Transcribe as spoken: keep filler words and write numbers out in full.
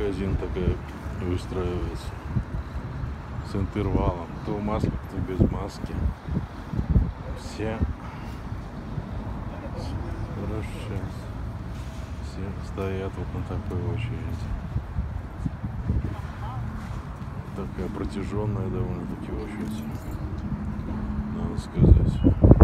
магазин такая выстраивается с интервалом. Кто в маске, кто без маски. Все хорошо. Все стоят вот на такой очереди. Такая протяженная довольно-таки очередь, надо сказать.